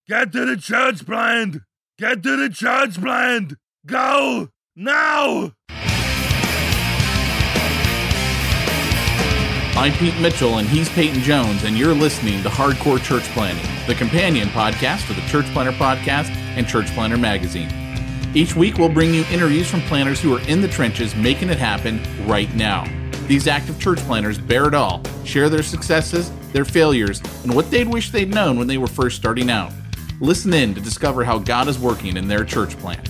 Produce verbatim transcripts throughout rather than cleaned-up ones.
Get to the church plant! Get to the church plant! Go! Now! I'm Pete Mitchell, and he's Peyton Jones, and you're listening to Hardcore Church Planning, the companion podcast for the Church Planner Podcast and Church Planner Magazine. Each week, we'll bring you interviews from planners who are in the trenches making it happen right now. These active church planners bear it all, share their successes, their failures, and what they'd wish they'd known when they were first starting out. Listen in to discover how God is working in their church plant.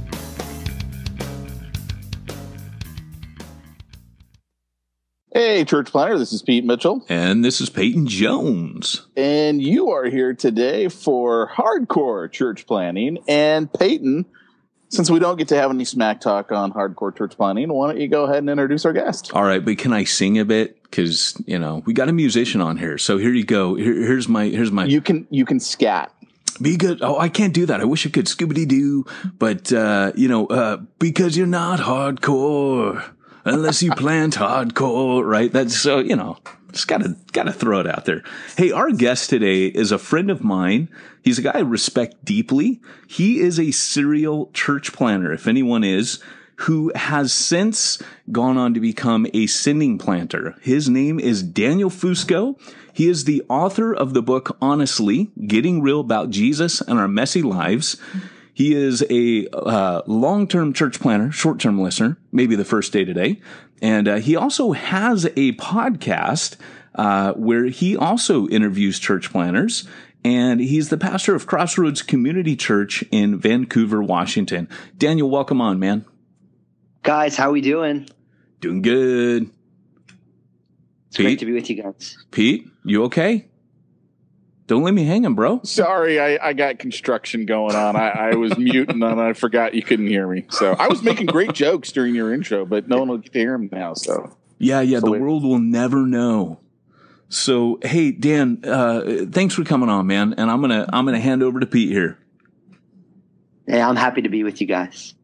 Hey, Church Planner, this is Pete Mitchell. And this is Peyton Jones. And you are here today for Hardcore Church Planning. And Peyton, since we don't get to have any smack talk on Hardcore Church Planning, why don't you go ahead and introduce our guest? All right, but can I sing a bit? Because, you know, we got a musician on here. So here you go. Here, here's my... here's my. You can you can scat. Be good. Oh, I can't do that. I wish I could Scooby-Doo. But, uh, you know, uh, because you're not hardcore unless you plant hardcore, right? That's so, you know, just gotta, gotta throw it out there. Hey, our guest today is a friend of mine. He's a guy I respect deeply. He is a serial church planner, if anyone is, who has since gone on to become a sending planter. His name is Daniel Fusco. He is the author of the book, Honestly, Getting Real About Jesus and Our Messy Lives. He is a uh, long-term church planner, short-term listener, maybe the first day today. And uh, he also has a podcast uh, where he also interviews church planners. And he's the pastor of Crossroads Community Church in Vancouver, Washington. Daniel, welcome on, man. Guys, how we doing? Doing good. It's Pete? great to be with you guys. Pete, you okay? Don't leave me hanging, bro. Sorry, I, I got construction going on. I, I was muting and I forgot you couldn't hear me. So I was making great jokes during your intro, but no one will get to hear them now. So Yeah, yeah, so the wait. world will never know. So, hey, Dan, uh, thanks for coming on, man. And I'm gonna I'm gonna hand over to Pete here. Yeah, I'm happy to be with you guys.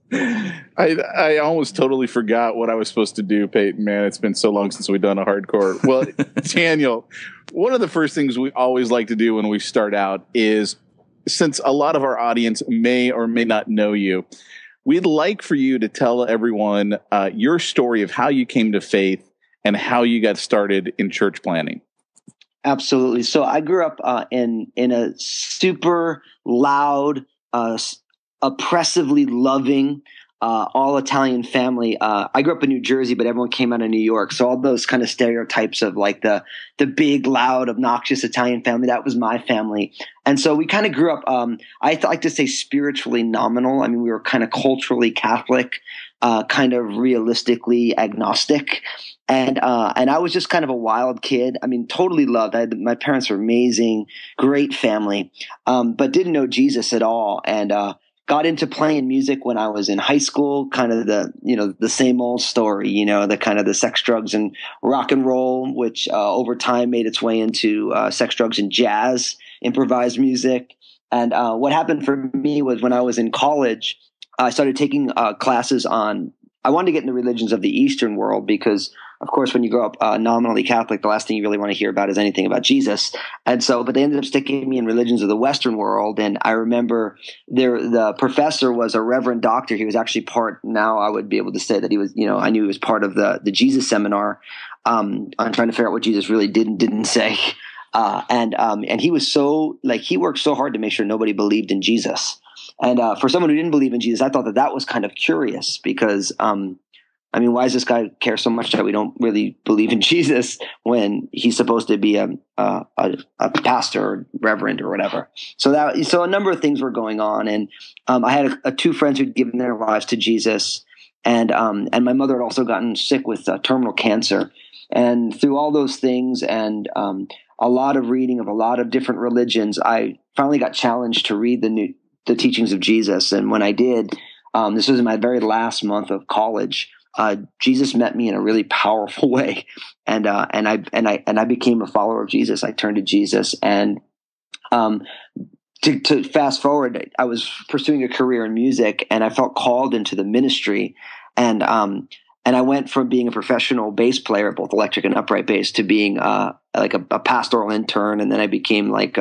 I I almost totally forgot what I was supposed to do, Peyton. Man, it's been so long since we've done a hardcore. Well, Daniel, one of the first things we always like to do when we start out is, since a lot of our audience may or may not know you, we'd like for you to tell everyone uh, your story of how you came to faith and how you got started in church planning. Absolutely. So I grew up uh, in in a super loud, uh, oppressively loving, uh, all Italian family. Uh, I grew up in New Jersey, but everyone came out of New York. So all those kind of stereotypes of like the the big, loud, obnoxious Italian family, that was my family. And so we kind of grew up, um, I th- like to say spiritually nominal. I mean, we were kind of culturally Catholic, uh, kind of realistically agnostic. And uh, and I was just kind of a wild kid. I mean, totally loved. I had, my parents were amazing, great family, um, but didn't know Jesus at all. And uh, got into playing music when I was in high school. Kind of the you know the same old story. You know, the kind of the sex, drugs, and rock and roll, which uh, over time made its way into uh, sex, drugs, and jazz, improvised music. And uh, what happened for me was when I was in college, I started taking uh, classes on. I wanted to get in the religions of the Eastern world because, of course, when you grow up uh, nominally Catholic, the last thing you really want to hear about is anything about Jesus. And so, but they ended up sticking me in religions of the Western world. And I remember there, the professor was a reverend doctor. He was actually part, now I would be able to say that he was, you know, I knew he was part of the, the Jesus seminar um, on trying to figure out what Jesus really did and didn't say. Uh, and, um, and he was so, like, he worked so hard to make sure nobody believed in Jesus. And uh, for someone who didn't believe in Jesus, I thought that that was kind of curious because, um, I mean, why does this guy care so much that we don't really believe in Jesus when he's supposed to be a a, a pastor or reverend or whatever? So that so a number of things were going on, and um, I had a, a two friends who'd given their lives to Jesus, and um, and my mother had also gotten sick with uh, terminal cancer, and through all those things and um, a lot of reading of a lot of different religions, I finally got challenged to read the new the teachings of Jesus, and when I did, um, this was in my very last month of college. Uh, Jesus met me in a really powerful way, and uh, and I and I and I became a follower of Jesus. I turned to Jesus, and um, to, to fast forward, I was pursuing a career in music, and I felt called into the ministry, and um, and I went from being a professional bass player, both electric and upright bass, to being uh, like a, a pastoral intern, and then I became like a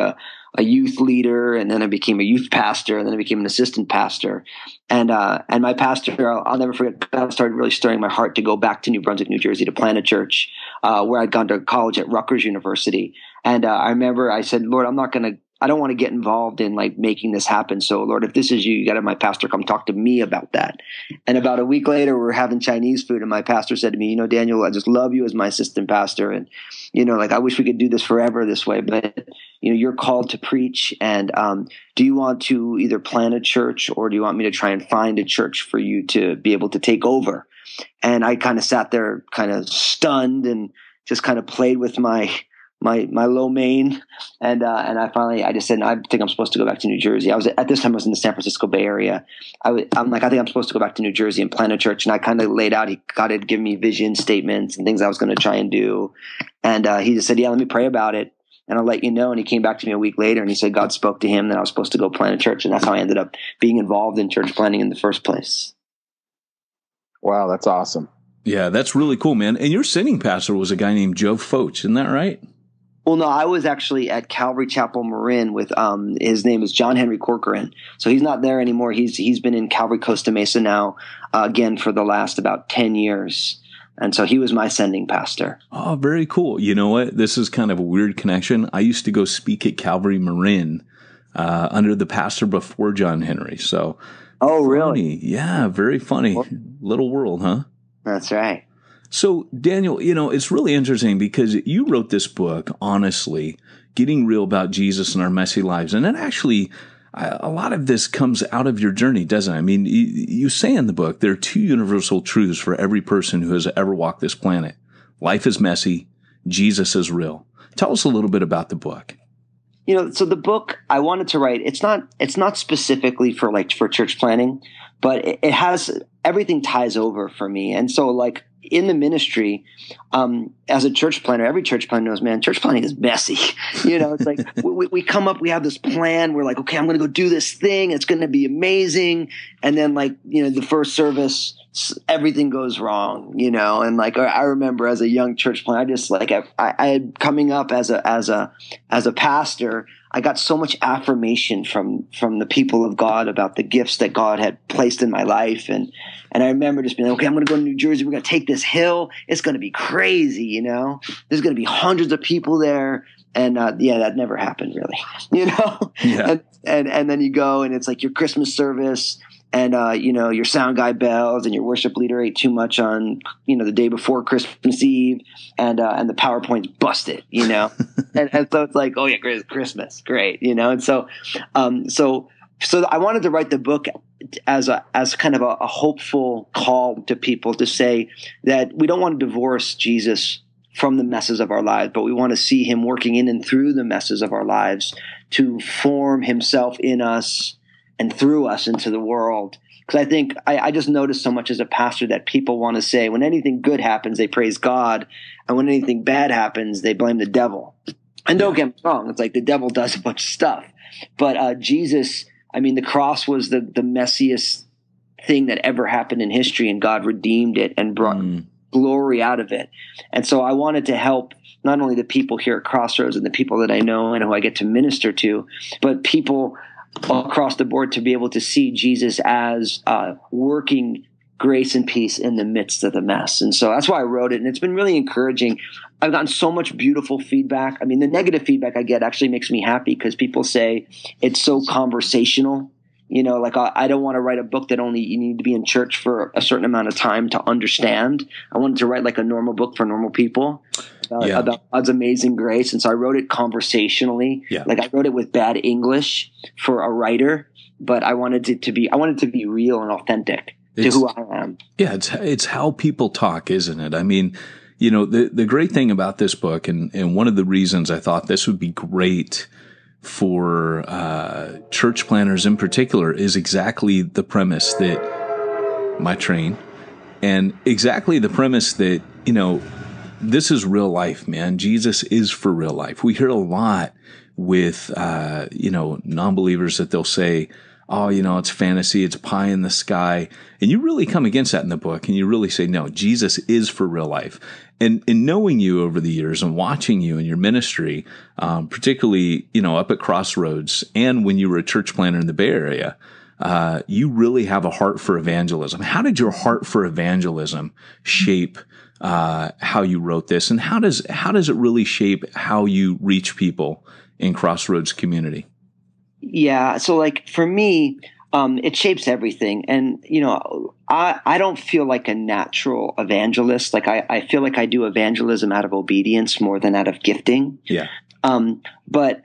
a youth leader, and then I became a youth pastor, and then I became an assistant pastor. And uh, and my pastor, I'll, I'll never forget, God started really stirring my heart to go back to New Brunswick, New Jersey, to plant a church uh, where I'd gone to college at Rutgers University. And uh, I remember I said, Lord, I'm not going to, I don't want to get involved in like making this happen. So Lord, if this is you, you got to have my pastor come talk to me about that. And about a week later, we we're having Chinese food, and my pastor said to me, you know, Daniel, I just love you as my assistant pastor. And, you know, like, I wish we could do this forever this way, but, you know, you're called to preach. And um, do you want to either plant a church, or do you want me to try and find a church for you to be able to take over? And I kind of sat there kind of stunned and just kind of played with my my my low main, and uh, and I finally I just said, I think I'm supposed to go back to New Jersey. I was at this time I was in the San Francisco Bay Area. I was, I'm like, I think I'm supposed to go back to New Jersey and plant a church. And I kind of laid out, he got to give me vision statements and things I was going to try and do. And uh, he just said, yeah, let me pray about it, and I'll let you know. And he came back to me a week later, and he said God spoke to him that I was supposed to go plant a church, and that's how I ended up being involved in church planting in the first place. Wow, that's awesome. Yeah, that's really cool, man. And your sitting pastor was a guy named Joe Focht, isn't that right? Well, no, I was actually at Calvary Chapel Marin with um, his name is John Henry Corcoran. So he's not there anymore. He's he's been in Calvary Costa Mesa now uh, again for the last about ten years. And so he was my sending pastor. Oh, very cool. You know what? This is kind of a weird connection. I used to go speak at Calvary Marin uh, under the pastor before John Henry. So, oh, funny. really? Yeah, very funny. Little world, huh? That's right. So, Daniel, you know, it's really interesting because you wrote this book, honestly, Getting Real About Jesus in Our Messy Lives. And it actually, a lot of this comes out of your journey, doesn't it? I mean, you, you say in the book, there are two universal truths for every person who has ever walked this planet. Life is messy. Jesus is real. Tell us a little bit about the book. You know, so the book I wanted to write, it's not, it's not specifically for like for church planning, but it, it has, everything ties over for me. And so like, in the ministry, um, as a church planner, every church planner knows, man, church planning is messy. You know, it's like we, we come up, we have this plan. We're like, okay, I'm going to go do this thing. It's going to be amazing. And then like, you know, the first service, everything goes wrong, you know? And like, I remember as a young church planner, I just like, I, I had coming up as a, as a, as a pastor, I got so much affirmation from, from the people of God about the gifts that God had placed in my life. And, and I remember just being like, okay, I'm going to go to New Jersey. We're going to take this hill. It's going to be crazy. You know, there's going to be hundreds of people there. And, uh, yeah, that never happened really, you know? Yeah. and, and, and then you go and it's like your Christmas service, and, uh, you know, your sound guy bells and your worship leader ate too much on, you know, the day before Christmas Eve, and, uh, and the PowerPoint's busted, you know? and, and so it's like, oh yeah, great, Christmas. Great. You know? And so, um, so, so I wanted to write the book as a, as kind of a, a hopeful call to people to say that we don't want to divorce Jesus from the messes of our lives, but we want to see him working in and through the messes of our lives to form himself in us and through us into the world. Because I think I, I just noticed so much as a pastor that people want to say when anything good happens, they praise God. And when anything bad happens, they blame the devil. And don't get me wrong, it's like the devil does a bunch of stuff. But uh, Jesus, I mean, the cross was the, the messiest thing that ever happened in history, and God redeemed it and brought mm. glory out of it. And so I wanted to help not only the people here at Crossroads and the people that I know and who I get to minister to, but people across the board to be able to see Jesus as uh, working grace and peace in the midst of the mess. And so that's why I wrote it. And it's been really encouraging. I've gotten so much beautiful feedback. I mean, the negative feedback I get actually makes me happy because people say it's so conversational. You know, like I, I don't want to write a book that only you need to be in church for a certain amount of time to understand. I wanted to write like a normal book for normal people uh, yeah. about God's amazing grace. And so I wrote it conversationally. Yeah. Like I wrote it with bad English for a writer, but I wanted it to be, I wanted it to be real and authentic it's, to who I am. Yeah. It's, it's how people talk, isn't it? I mean, you know, the, the great thing about this book, and, and one of the reasons I thought this would be great for uh, church planners in particular, is exactly the premise that my train and exactly the premise that, you know, this is real life, man. Jesus is for real life. We hear a lot with, uh, you know, non-believers that they'll say, oh, you know, it's fantasy, it's pie in the sky. And you really come against that in the book, and you really say, no, Jesus is for real life. And in knowing you over the years and watching you in your ministry, um, particularly, you know, up at Crossroads and when you were a church planter in the Bay Area, uh, you really have a heart for evangelism. How did your heart for evangelism shape uh, how you wrote this? And how does, how does it really shape how you reach people in Crossroads community? Yeah. So like for me, um, it shapes everything. And, you know, I, I don't feel like a natural evangelist. Like I, I feel like I do evangelism out of obedience more than out of gifting. Yeah. Um, but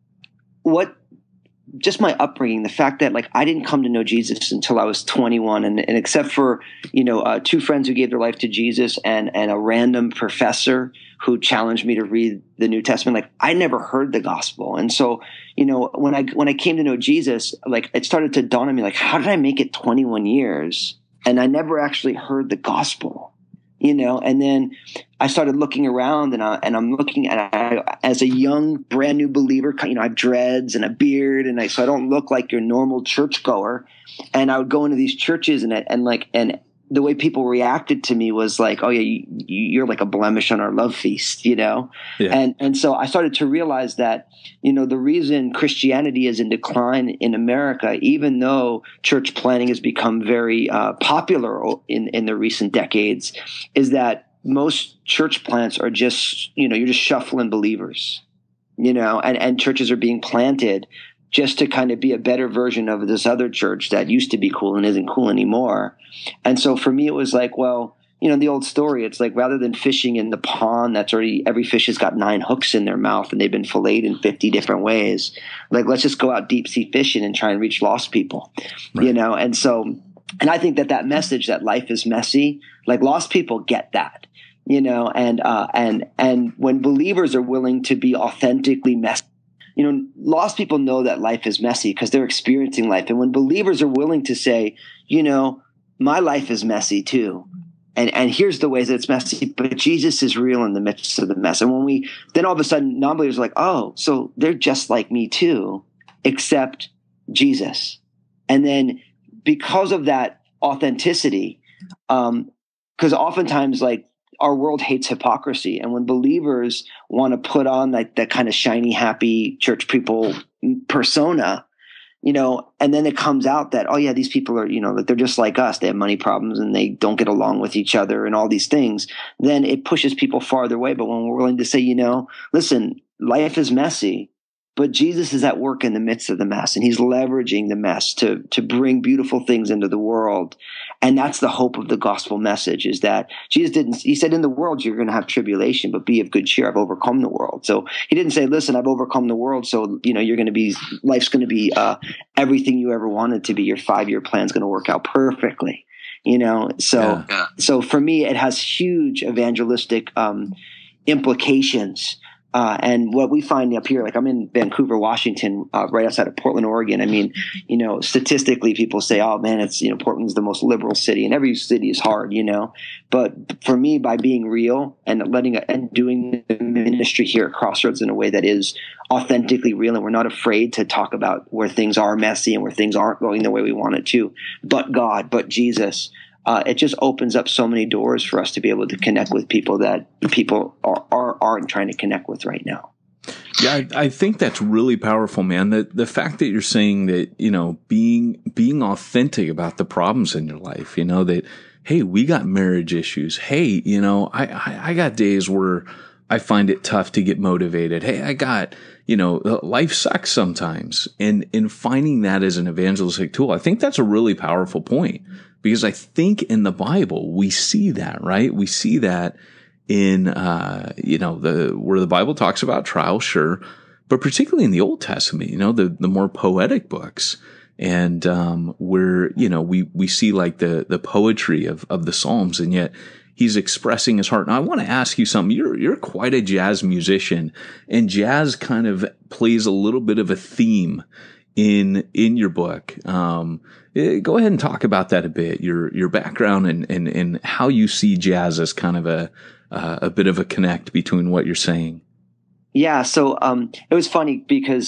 what, just my upbringing, the fact that like I didn't come to know Jesus until I was twenty-one, and, and except for, you know, uh, two friends who gave their life to Jesus and, and a random professor who challenged me to read the New Testament, like I never heard the gospel. And so, you know, when I, when I came to know Jesus, like it started to dawn on me, like, how did I make it twenty-one years and I never actually heard the gospel, you know? And then I started looking around, and I, and I'm looking at, I, as a young, brand new believer, you know, I have dreads and a beard, and I, so I don't look like your normal churchgoer. And I would go into these churches, and, and like, and the way people reacted to me was like, oh yeah, you, you're like a blemish on our love feast, you know? Yeah. And, and so I started to realize that, you know, the reason Christianity is in decline in America, even though church planting has become very uh, popular in, in the recent decades, is that most church plants are just, you know, you're just shuffling believers, you know, and, and churches are being planted just to kind of be a better version of this other church that used to be cool and isn't cool anymore. And so for me, it was like, well, you know, the old story, it's like rather than fishing in the pond that's already, every fish has got nine hooks in their mouth and they've been filleted in fifty different ways. Like, let's just go out deep sea fishing and try and reach lost people, right. You know? And so, and I think that that message that life is messy, like lost people get that, you know, and, uh, and, and when believers are willing to be authentically messy, you know, lost people know that life is messy because they're experiencing life. And when believers are willing to say, you know, my life is messy too, and and here's the ways that it's messy, but Jesus is real in the midst of the mess. And when we, then all of a sudden non-believers are like, oh, so they're just like me too, except Jesus. And then because of that authenticity, um, because oftentimes like, our world hates hypocrisy. And when believers want to put on like that kind of shiny, happy church people persona, you know, and then it comes out that, oh yeah, these people are, you know, that they're just like us. They have money problems and they don't get along with each other and all these things. Then it pushes people farther away. But when we're willing to say, you know, listen, life is messy, but Jesus is at work in the midst of the mess, and he's leveraging the mess to, to bring beautiful things into the world. And that's the hope of the gospel message, is that Jesus didn't, he said, in the world, you're going to have tribulation, but be of good cheer. I've overcome the world. So he didn't say, listen, I've overcome the world. So, you know, you're going to be, life's going to be uh, everything you ever wanted to be. Your five-year plan's going to work out perfectly, you know? So, yeah. So for me, it has huge evangelistic um, implications. Uh, and what we find up here, like I'm in Vancouver, Washington, uh, right outside of Portland, Oregon. I mean, you know, statistically people say, oh man, it's, you know, Portland's the most liberal city, and every city is hard, you know, but for me, by being real and letting, and doing the ministry here at Crossroads in a way that is authentically real, and we're not afraid to talk about where things are messy and where things aren't going the way we want it to, but God, but Jesus. Uh, it just opens up so many doors for us to be able to connect with people that people are, are, aren't trying to connect with right now. Yeah, I, I think that's really powerful, man. The the fact that you're saying that, you know, being being authentic about the problems in your life, you know, that, hey, we got marriage issues. Hey, you know, I, I, I got days where I find it tough to get motivated. Hey, I got, you know, life sucks sometimes. And in finding that as an evangelistic tool, I think that's a really powerful point. Because I think in the Bible, we see that, right? We see that in, uh, you know, the, where the Bible talks about trials, sure, but particularly in the Old Testament, you know, the, the more poetic books, and, um, where, you know, we, we see like the, the poetry of, of the Psalms, and yet he's expressing his heart. Now, I want to ask you something. You're, you're quite a jazz musician, and jazz kind of plays a little bit of a theme in, in your book. Um, Go ahead and talk about that a bit, your your background and, and, and how you see jazz as kind of a uh, a bit of a connect between what you're saying. Yeah, so um, it was funny because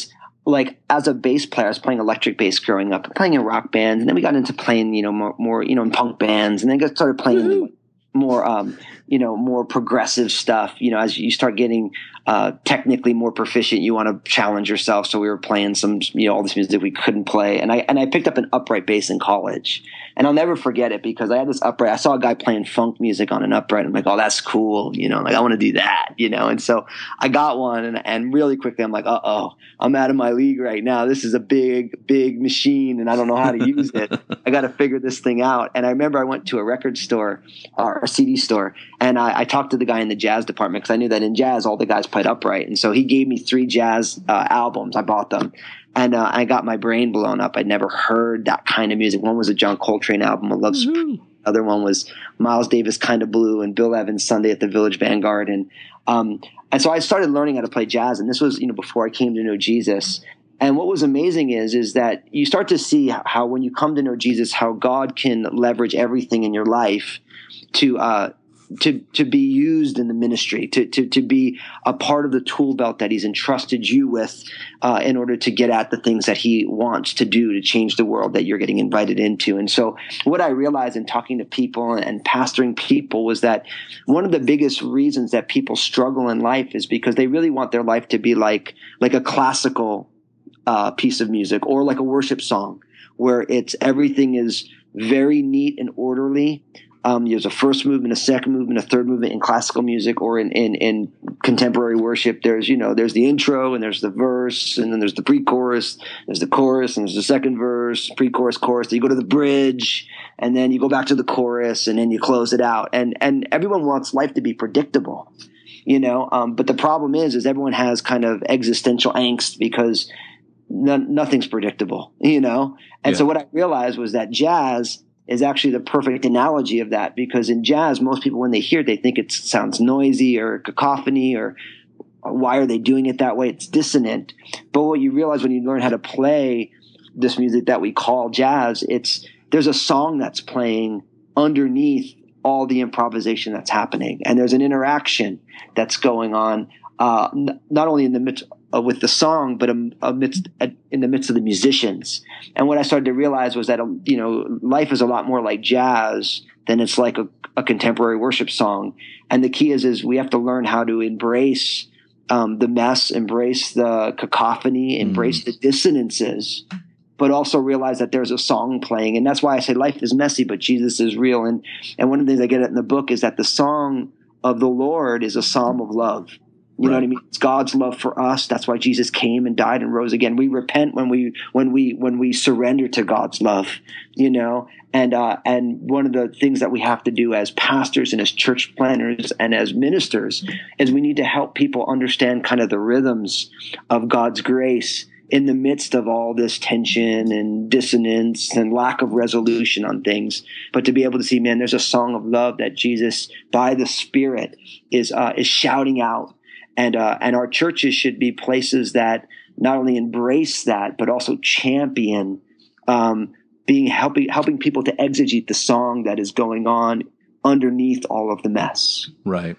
like as a bass player, I was playing electric bass growing up, playing in rock bands, and then we got into playing, you know, more, more you know, in punk bands, and then got started playing mm-hmm. more, um, you know, more progressive stuff. You know, as you start getting uh, technically more proficient, you want to challenge yourself. So we were playing some, you know, all this music we couldn't play, and I and I picked up an upright bass in college, and I'll never forget it because I had this upright. I saw a guy playing funk music on an upright. I'm like, oh, that's cool, you know, like I want to do that, you know. And so I got one, and and really quickly I'm like, uh oh, I'm out of my league right now. This is a big, big machine, and I don't know how to use it. I got to figure this thing out. And I remember I went to a record store or a C D store, and I, I talked to the guy in the jazz department because I knew that in jazz all the guys played upright, and so he gave me three jazz uh, albums. I bought them, and uh, I got my brain blown up. I'd never heard that kind of music. One was a John Coltrane album, I Love Supreme. Mm-hmm. The other one was Miles Davis, Kind of Blue, and Bill Evans, Sunday at the Village Vanguard, and um, and so I started learning how to play jazz, and this was, you know, before I came to know Jesus. And what was amazing is, is that you start to see how when you come to know Jesus, how God can leverage everything in your life to uh, to to be used in the ministry, to to to be a part of the tool belt that He's entrusted you with, uh, in order to get at the things that He wants to do to change the world that you're getting invited into. And so, what I realized in talking to people and pastoring people was that one of the biggest reasons that people struggle in life is because they really want their life to be like like a classical uh, piece of music or like a worship song, where it's everything is very neat and orderly. Um, there's a first movement, a second movement, a third movement in classical music or in, in, in contemporary worship. There's, you know, there's the intro and there's the verse, and then there's the pre-chorus, there's the chorus, and there's the second verse, pre-chorus, chorus. Then you go to the bridge, and then you go back to the chorus, and then you close it out. And and everyone wants life to be predictable, you know. Um, but the problem is, is everyone has kind of existential angst because no, nothing's predictable, you know. And yeah. So what I realized was that jazz is actually the perfect analogy of that, because in jazz, most people, when they hear it, they think it sounds noisy or cacophony, or, or why are they doing it that way? It's dissonant. But what you realize when you learn how to play this music that we call jazz, it's there's a song that's playing underneath all the improvisation that's happening, and there's an interaction that's going on, uh, n- not only in the midst uh, with the song, but amidst uh, in the midst of the musicians. And what I started to realize was that, you know, life is a lot more like jazz than it's like a, a contemporary worship song. And the key is, is we have to learn how to embrace um, the mess, embrace the cacophony, embrace mm. the dissonances, but also realize that there's a song playing. And that's why I say life is messy, but Jesus is real. And, and one of the things I get in the book is that the song of the Lord is a psalm of love. You right. know what I mean? It's God's love for us. That's why Jesus came and died and rose again. We repent when we when we when we surrender to God's love, you know. And uh, and one of the things that we have to do as pastors and as church planners and as ministers is we need to help people understand kind of the rhythms of God's grace in the midst of all this tension and dissonance and lack of resolution on things. But to be able to see, man, there's a song of love that Jesus, by the Spirit, is uh, is shouting out. And uh, and our churches should be places that not only embrace that, but also champion um, being helping helping people to exegete the song that is going on underneath all of the mess. Right.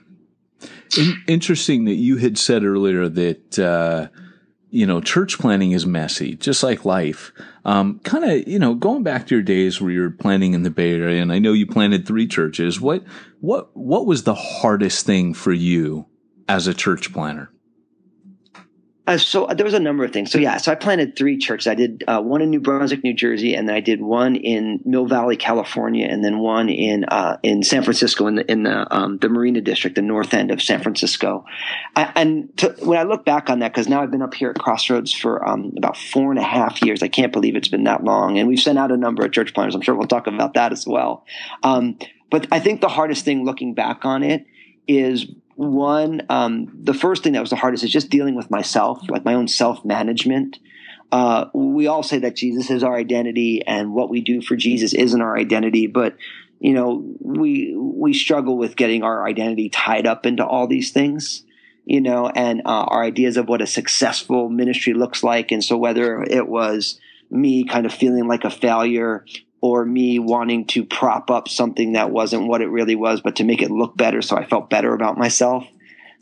In- interesting that you had said earlier that uh, you know, church planning is messy, just like life. Um, kind of, you know, going back to your days where you were planning in the Bay Area, and I know you planted three churches. What what what was the hardest thing for you as a church planner? Uh, so there was a number of things. So yeah, so I planted three churches. I did uh, one in New Brunswick, New Jersey, and then I did one in Mill Valley, California, and then one in uh, in San Francisco, in the in the um, the Marina District, the north end of San Francisco. I, and to, when I look back on that, because now I've been up here at Crossroads for um, about four and a half years. I can't believe it's been that long, and we've sent out a number of church planners. I'm sure we'll talk about that as well. Um, but I think the hardest thing looking back on it is, one, um, the first thing that was the hardest is just dealing with myself, like my own self-management. Uh, we all say that Jesus is our identity and what we do for Jesus isn't our identity, but, you know, we we struggle with getting our identity tied up into all these things, you know, and uh, our ideas of what a successful ministry looks like. And so whether it was me kind of feeling like a failure, or me wanting to prop up something that wasn't what it really was, but to make it look better so I felt better about myself.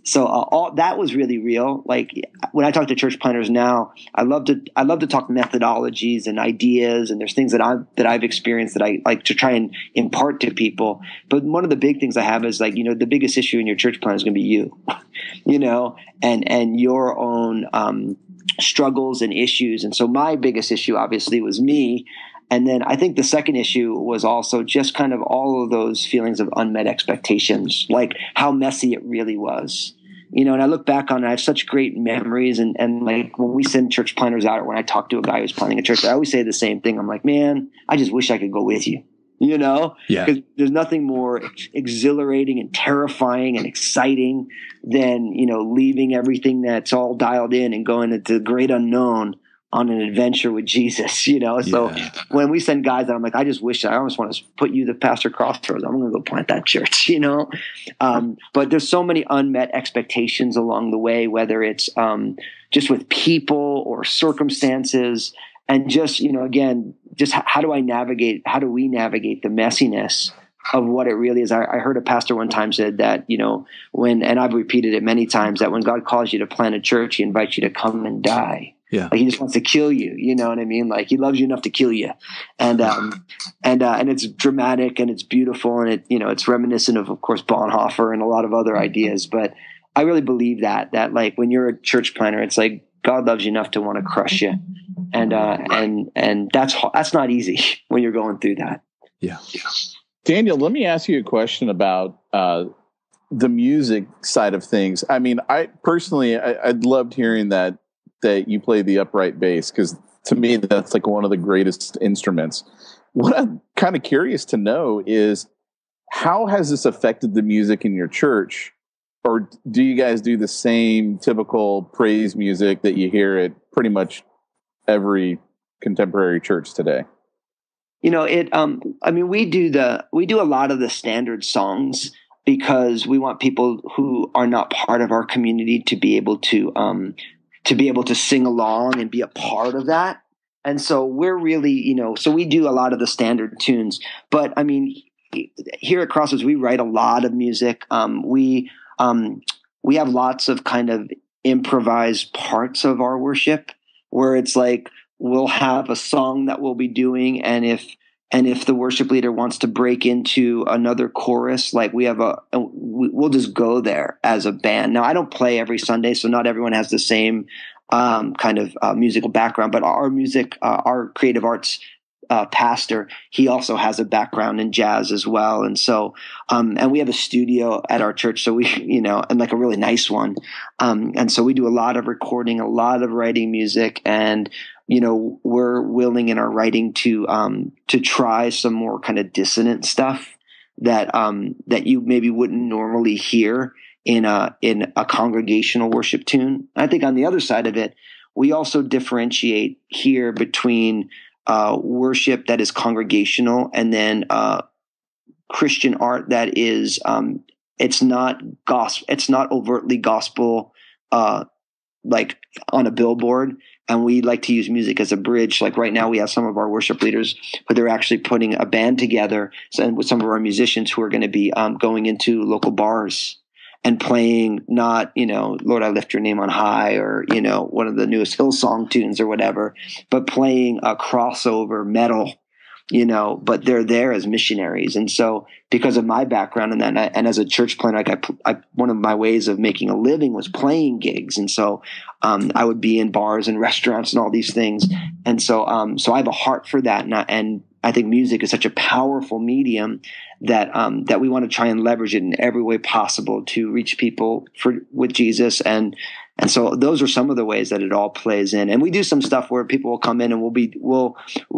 So uh, all that was really real. Like when I talk to church planners now, I love to I love to talk methodologies and ideas, and there's things that I've that I've experienced that I like to try and impart to people. But one of the big things I have is like, you know, the biggest issue in your church plan is going to be you, you know, and and your own um, struggles and issues. And so my biggest issue obviously was me. And then I think the second issue was also just kind of all of those feelings of unmet expectations, like how messy it really was. You know, and I look back on it, I have such great memories. And, and like when we send church planners out, or when I talk to a guy who's planning a church, I always say the same thing. I'm like, man, I just wish I could go with you, you know? Yeah. Because there's nothing more exhilarating and terrifying and exciting than, you know, leaving everything that's all dialed in and going into the great unknown on an adventure with Jesus, you know? So Yeah. when we send guys out, I'm like, I just wish I almost want to put you the pastor Crossroads. I'm going to go plant that church, you know? Um, but there's so many unmet expectations along the way, whether it's um, just with people or circumstances, and just, you know, again, just how do I navigate, how do we navigate the messiness of what it really is? I, I heard a pastor one time said that, you know, when, and I've repeated it many times, that when God calls you to plant a church, he invites you to come and die. Yeah. Like he just wants to kill you. You know what I mean? Like he loves you enough to kill you. And, um, and, uh, and it's dramatic and it's beautiful. And it, you know, it's reminiscent of, of course, Bonhoeffer and a lot of other ideas. But I really believe that, that like when you're a church planner, it's like God loves you enough to want to crush you. And, uh, and, and that's, that's not easy when you're going through that. Yeah. Daniel, let me ask you a question about, uh, the music side of things. I mean, I personally, I, I loved hearing that, that you play the upright bass, because to me that's like one of the greatest instruments. What I'm kind of curious to know is, how has this affected the music in your church? Or do you guys do the same typical praise music that you hear at pretty much every contemporary church today? You know, it, um, I mean, we do the, we do a lot of the standard songs because we want people who are not part of our community to be able to, um, to be able to sing along and be a part of that. And so we're really, you know, so we do a lot of the standard tunes, but I mean, here at Crossroads, we write a lot of music. Um, we, um, we have lots of kind of improvised parts of our worship where it's like, we'll have a song that we'll be doing. And if, and if the worship leader wants to break into another chorus, like we have a, we'll just go there as a band. Now, I don't play every Sunday, so not everyone has the same um, kind of uh, musical background, but our music, uh, our creative arts uh, pastor, he also has a background in jazz as well. And so, um, and we have a studio at our church, so we, you know, and like a really nice one. Um, and so we do a lot of recording, a lot of writing music, and you know, we're willing in our writing to um, to try some more kind of dissonant stuff that um, that you maybe wouldn't normally hear in a in a congregational worship tune. I think on the other side of it, we also differentiate here between uh, worship that is congregational and then uh, Christian art that is um, it's not gospel, it's not overtly gospel, uh, like on a billboard. And we like to use music as a bridge. Like right now we have some of our worship leaders, but they're actually putting a band together and with some of our musicians who are going to be um, going into local bars and playing not, you know, Lord, I lift your name on high, or, you know, one of the newest Hillsong tunes or whatever, but playing a crossover metal, you know, but they're there as missionaries. And so because of my background in that, and, I, and as a church planner, like I, I, one of my ways of making a living was playing gigs. And so um, I would be in bars and restaurants and all these things. And so, um, so I have a heart for that. And I, and I think music is such a powerful medium that, um, that we want to try and leverage it in every way possible to reach people for, with Jesus. And, And so those are some of the ways that it all plays in. And we do some stuff where people will come in and we'll be, we'll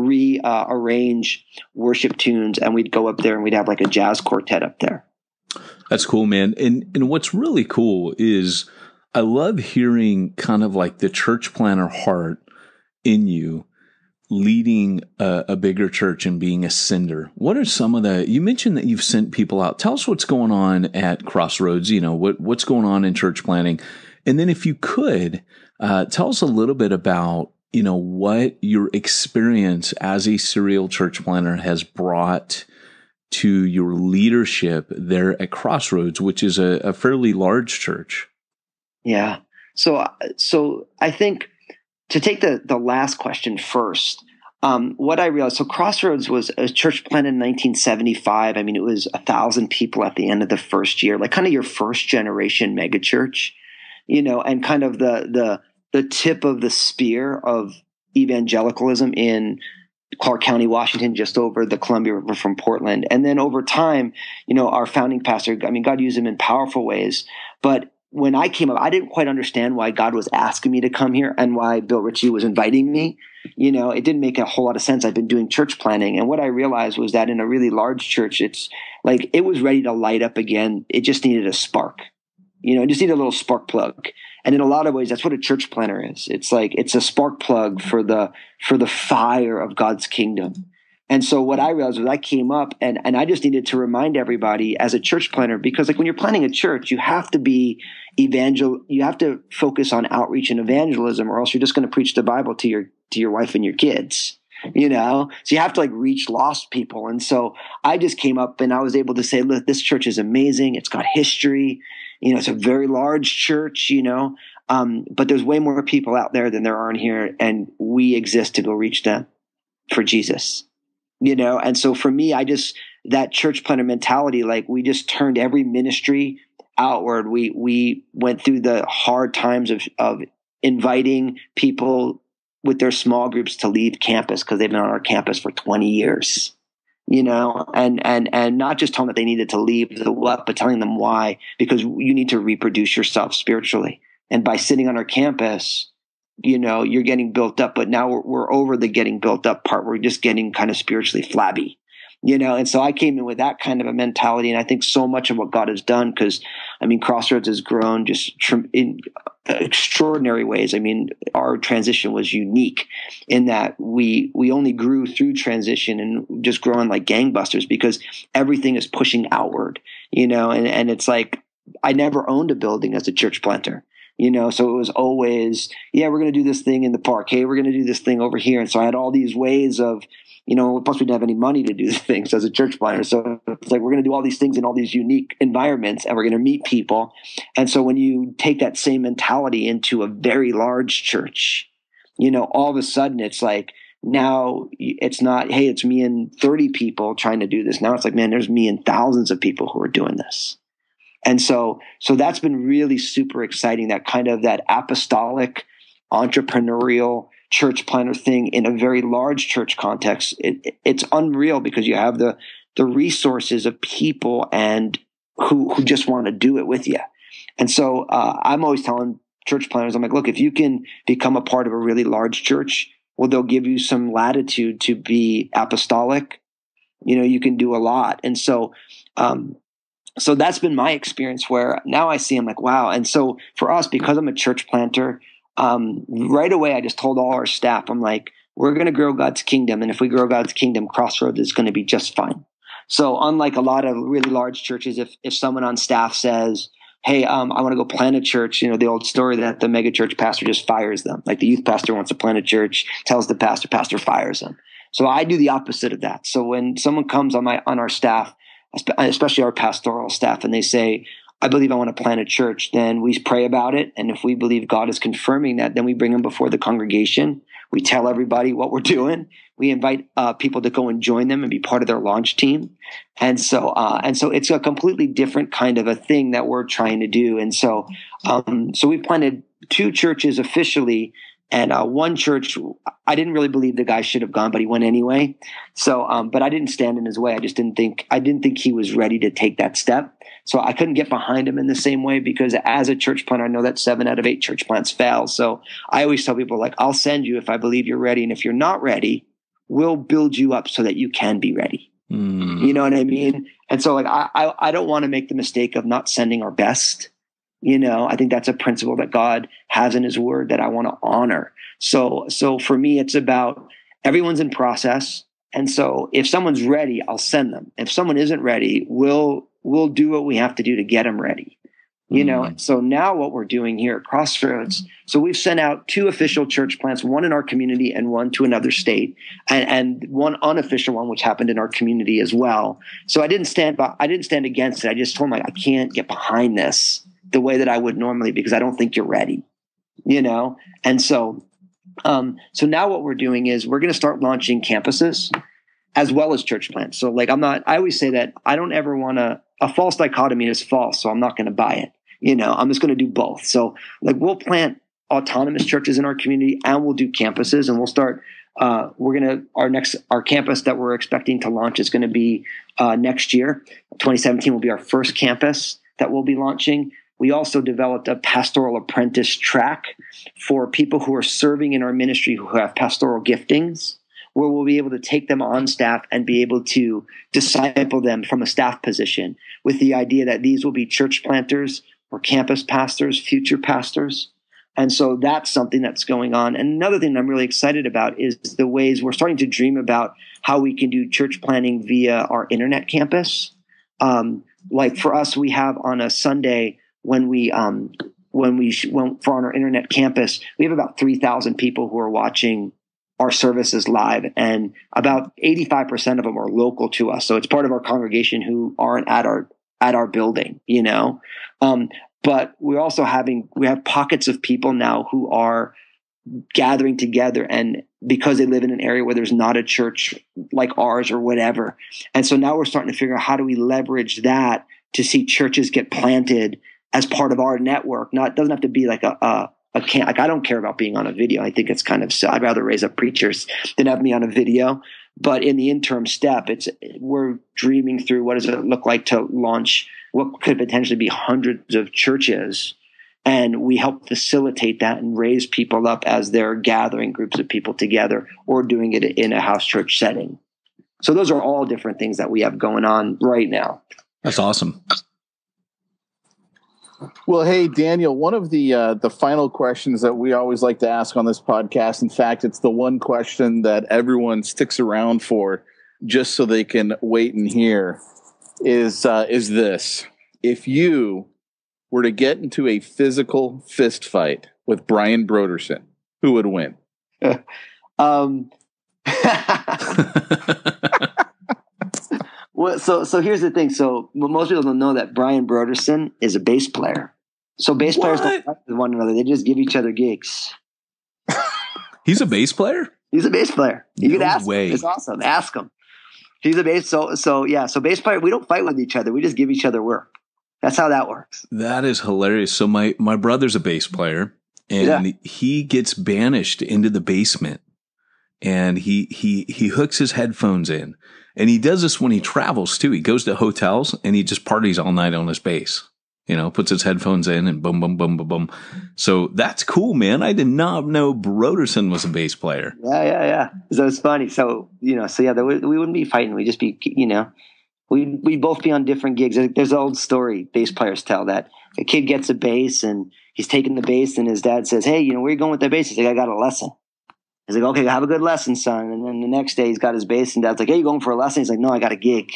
rearrange uh, worship tunes, and we'd go up there and we'd have like a jazz quartet up there. That's cool, man. And and what's really cool is I love hearing kind of like the church planner heart in you, leading a, a bigger church and being a sender. What are some of the, you mentioned that you've sent people out. Tell us what's going on at Crossroads, you know, what what's going on in church planning. And then if you could, uh, tell us a little bit about, you know, what your experience as a serial church planner has brought to your leadership there at Crossroads, which is a, a fairly large church. Yeah. So, so I think to take the, the last question first, um, what I realized, so Crossroads was a church planted in nineteen seventy-five. I mean, it was a thousand people at the end of the first year, like kind of your first generation megachurch, you know, and kind of the, the, the tip of the spear of evangelicalism in Clark County, Washington, just over the Columbia River from Portland. And then over time, you know, our founding pastor, I mean, God used him in powerful ways, but when I came up, I didn't quite understand why God was asking me to come here and why Bill Ritchie was inviting me. You know, it didn't make a whole lot of sense. I've been doing church planning. And what I realized was that in a really large church, it's like it was ready to light up again. It just needed a spark. You know, it just needed a little spark plug. And in a lot of ways, that's what a church planner is. It's like it's a spark plug for the for the fire of God's kingdom. And so what I realized was I came up and, and I just needed to remind everybody as a church planner, because like when you're planning a church, you have to be evangel, you have to focus on outreach and evangelism, or else you're just going to preach the Bible to your, to your wife and your kids, you know? So you have to like reach lost people. And so I just came up and I was able to say, look, this church is amazing. It's got history, you know, it's a very large church, you know, um, but there's way more people out there than there are in here. And we exist to go reach them for Jesus. You know, and so for me, I just, that church planner mentality, like we just turned every ministry outward. We, we went through the hard times of, of inviting people with their small groups to leave campus because they've been on our campus for twenty years, you know, and, and, and not just telling them that they needed to leave the what, but telling them why, because you need to reproduce yourself spiritually. And by sitting on our campus, you know, you're getting built up, but now we're, we're over the getting built up part. We're just getting kind of spiritually flabby, you know? And so I came in with that kind of a mentality. And I think so much of what God has done, because I mean, Crossroads has grown just tr- in extraordinary ways. I mean, our transition was unique in that we, we only grew through transition and just growing like gangbusters because everything is pushing outward, you know? And, and it's like, I never owned a building as a church planter. You know, so it was always, yeah, we're going to do this thing in the park. Hey, we're going to do this thing over here. And so I had all these ways of, you know, plus we didn't have any money to do things as a church planner. So it's like, we're going to do all these things in all these unique environments and we're going to meet people. And so when you take that same mentality into a very large church, you know, all of a sudden it's like, now it's not, hey, it's me and thirty people trying to do this. Now it's like, man, there's me and thousands of people who are doing this. And so, so that's been really super exciting, that kind of that apostolic, entrepreneurial church planner thing in a very large church context. It, it's unreal because you have the, the resources of people and who, who just want to do it with you. And so, uh, I'm always telling church planners, I'm like, look, if you can become a part of a really large church, well, they'll give you some latitude to be apostolic. You know, you can do a lot. And so, um, So that's been my experience where now I see I'm like, wow. And so for us, because I'm a church planter, um, right away, I just told all our staff, I'm like, we're going to grow God's kingdom. And if we grow God's kingdom, Crossroads is going to be just fine. So unlike a lot of really large churches, if, if someone on staff says, hey, um, I want to go plant a church, you know, the old story that the mega church pastor just fires them. Like the youth pastor wants to plant a church, tells the pastor, pastor fires them. So I do the opposite of that. So when someone comes on my, on our staff, especially our pastoral staff, and they say, I believe I want to plant a church, then we pray about it. And if we believe God is confirming that, then we bring them before the congregation. We tell everybody what we're doing. We invite uh, people to go and join them and be part of their launch team. And so, uh, and so it's a completely different kind of a thing that we're trying to do. And so, um, so we planted two churches officially. And uh, one church, I didn't really believe the guy should have gone, but he went anyway. So, um, but I didn't stand in his way. I just didn't think, I didn't think he was ready to take that step. So I couldn't get behind him in the same way because as a church planter, I know that seven out of eight church plants fail. So I always tell people like, I'll send you if I believe you're ready. And if you're not ready, we'll build you up so that you can be ready. Mm. You know what I mean? And so like, I, I, I don't want to make the mistake of not sending our best. You know, I think that's a principle that God has in his word that I want to honor. So, so for me, it's about everyone's in process. And so if someone's ready, I'll send them. If someone isn't ready, we'll, we'll do what we have to do to get them ready. You know, mm. so now what we're doing here at Crossroads, so we've sent out two official church plants, one in our community and one to another state, and, and one unofficial one, which happened in our community as well. So I didn't stand by, I didn't stand against it. I just told them like, I can't get behind this the way that I would normally because I don't think you're ready, you know? And so, um, so now what we're doing is we're going to start launching campuses as well as church plants. So like, I'm not, I always say that I don't ever want to, a false dichotomy is false. So I'm not going to buy it. You know, I'm just going to do both. So like we'll plant autonomous churches in our community and we'll do campuses and we'll start, uh, we're going to, our next, our campus that we're expecting to launch is going to be uh, next year. twenty seventeen will be our first campus that we'll be launching. We also developed a pastoral apprentice track for people who are serving in our ministry who have pastoral giftings, where we'll be able to take them on staff and be able to disciple them from a staff position with the idea that these will be church planters or campus pastors, future pastors. And so that's something that's going on. And another thing I'm really excited about is the ways we're starting to dream about how we can do church planting via our internet campus. Um, like for us, we have on a Sunday when we um, when we sh- when, for on our internet campus, we have about three thousand people who are watching our services live, and about eighty-five percent of them are local to us. So it's part of our congregation who aren't at our at our building, you know. Um, but we're also having we have pockets of people now who are gathering together, and because they live in an area where there's not a church like ours or whatever. And so now we're starting to figure out how do we leverage that to see churches get planted as part of our network. Not it doesn't have to be like a, a I can't, like, I don't care about being on a video. I think it's kind of, I'd rather raise up preachers than have me on a video. But in the interim step, it's, we're dreaming through what does it look like to launch what could potentially be hundreds of churches. And we help facilitate that and raise people up as they're gathering groups of people together or doing it in a house church setting. So those are all different things that we have going on right now. That's awesome. Well, hey, Daniel, one of the uh, the final questions that we always like to ask on this podcast, in fact, it's the one question that everyone sticks around for just so they can wait and hear, is uh, is this. If you were to get into a physical fist fight with Brian Brodersen, who would win? um, well, so so here's the thing. So well, most people don't know that Brian Brodersen is a bass player. So bass players don't fight with one another; they just give each other gigs. He's a bass player? He's a bass player. You No can ask way. him. It's awesome. Ask him. He's a bass. So so yeah. So bass player. We don't fight with each other. We just give each other work. That's how that works. That is hilarious. So my, my brother's a bass player, and Yeah. he gets banished into the basement, and he he he hooks his headphones in, and he does this when he travels too. He goes to hotels and he just parties all night on his bass. You know, puts his headphones in and boom, boom, boom, boom, boom. So that's cool, man. I did not know Brodersen was a bass player. Yeah, yeah, yeah. So it's funny. So you know, so yeah, there, we we wouldn't be fighting. We'd just be, you know, we we'd both be on different gigs. There's an old story bass players tell that a kid gets a bass and he's taking the bass, and his dad says, "Hey, you know, where are you going with the bass?" He's like, "I got a lesson." He's like, "Okay, have a good lesson, son." And then the next day he's got his bass, and dad's like, "Hey, you going for a lesson?" He's like, "No, I got a gig."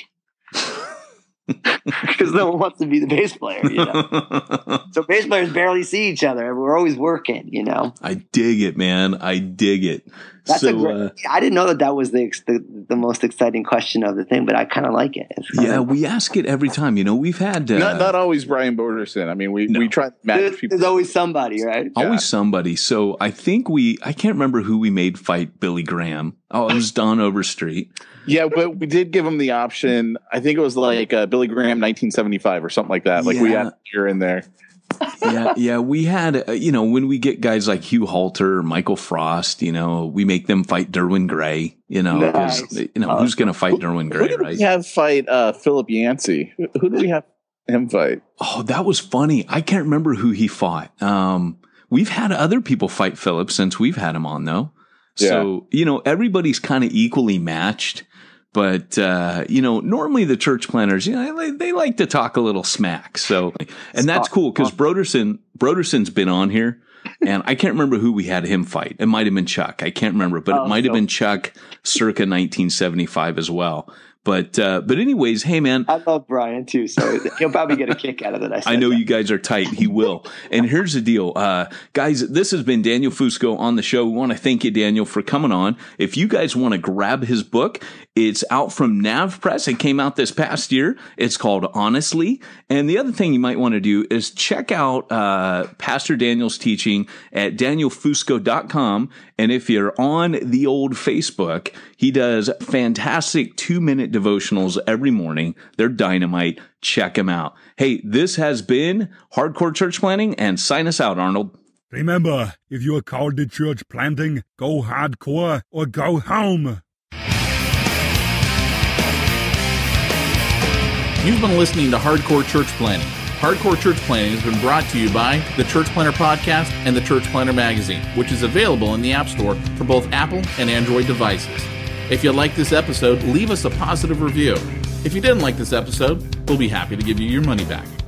Because no one wants to be the bass player, you know. So bass players barely see each other. We're always working, you know. I dig it, man. I dig it. That's so, a great, uh, I didn't know that that was the, ex- the the most exciting question of the thing, but I kind of like it. It's kinda- yeah, we ask it every time. You know, we've had uh, not not always Brian Brodersen. I mean, we, No. we try to match There's, people. there's always somebody, right? always somebody. So I think we, I can't remember who we made fight Billy Graham. Oh, it was Don Overstreet. Yeah, but we did give him the option. I think it was like uh, Billy Graham nineteen seventy-five or something like that. Like we Yeah. had a year in there. yeah, yeah, we had, uh, you know, when we get guys like Hugh Halter, Michael Frost, you know, we make them fight Derwin Gray, you know, because, Nice. you know, who's going to fight Derwin Who Gray, did right? we have fight uh, Philip Yancey? Who, who did we have him fight? Oh, that was funny. I can't remember who he fought. Um, we've had other people fight Philip since we've had him on, though. So, you know, everybody's kind of equally matched. But, uh, you know, normally the church planners, you know, they, they like to talk a little smack. So, and that's cool because Brodersen, Brodersen's been on here, and I can't remember who we had him fight. It might have been Chuck. I can't remember, but Oh, it might have so- been Chuck circa nineteen seventy-five as well. But uh, but anyways, hey man, I love Brian too, so he'll probably get a kick out of it. I, I know that. you guys are tight. He will. And here's the deal, uh, guys. This has been Daniel Fusco on the show. We want to thank you, Daniel, for coming on. If you guys want to grab his book, it's out from Nav Press. It came out this past year. It's called Honestly. And the other thing you might want to do is check out uh, Pastor Daniel's teaching at daniel fusco dot com. And if you're on the old Facebook, he does fantastic two-minute devotionals every morning. They're dynamite. Check him out. Hey, this has been Hardcore Church Planting, and sign us out, Arnold. Remember, if you are called to church planting, go hardcore or go home. You've been listening to Hardcore Church Planting. Hardcore Church Planting has been brought to you by the Church Planter Podcast and the Church Planter Magazine, which is available in the App Store for both Apple and Android devices. If you like this episode, leave us a positive review. If you didn't like this episode, we'll be happy to give you your money back.